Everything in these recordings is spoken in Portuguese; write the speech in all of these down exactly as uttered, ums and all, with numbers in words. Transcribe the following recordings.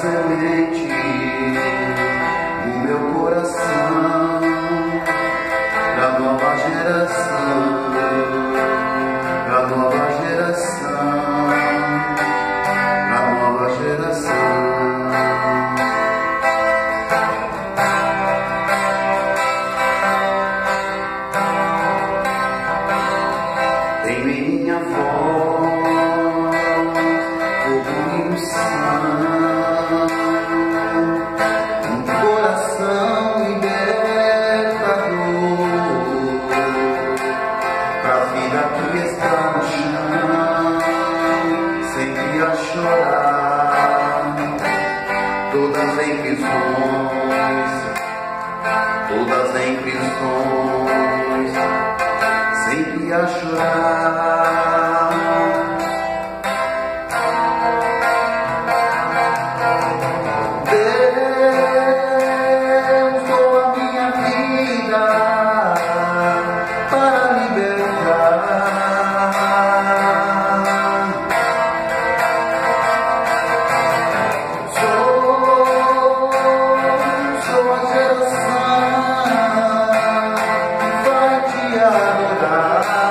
semente no meu coração, da nova geração, da nova geração, da nova geração. Tenho em minha voz fogo e sangue, um coração libertador, pra vida que está no chão, sempre a chorar, todas em prisões, todas em prisões, sempre a chorar. Deus, dou a minha vida para libertar. Sou, sou a geração que vai te adorar.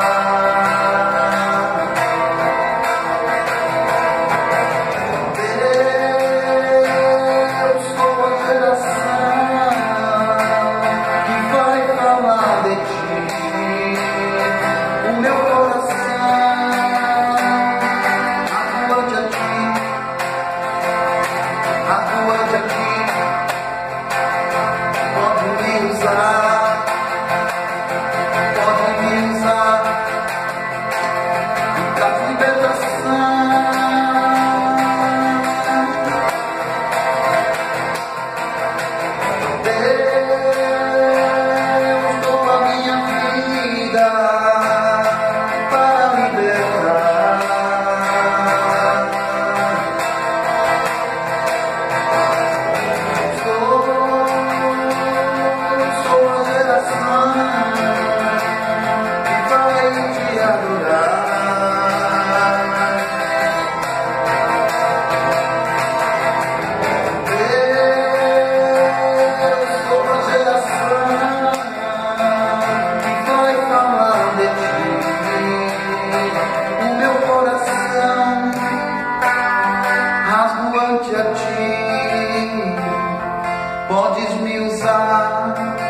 A ti, podes me usar,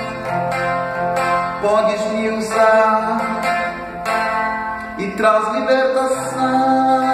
podes me usar e traz libertação.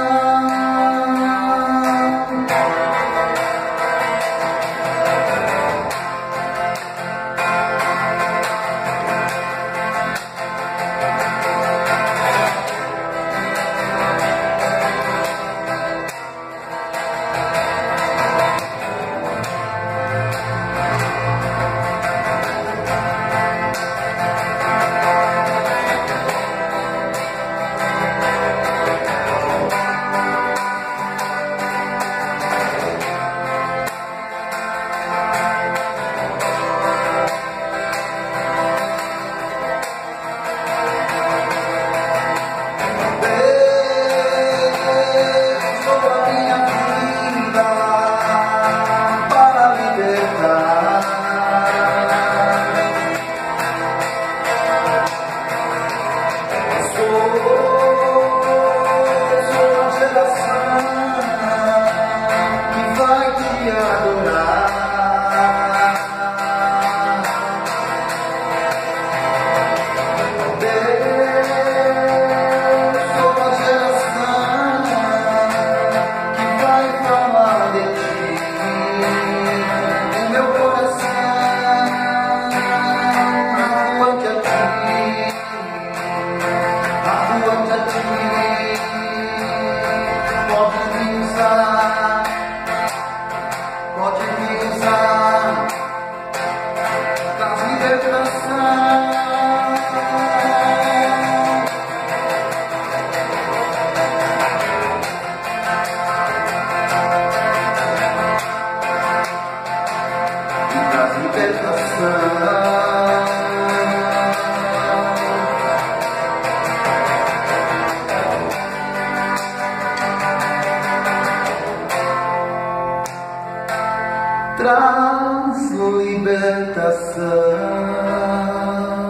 traz libertação.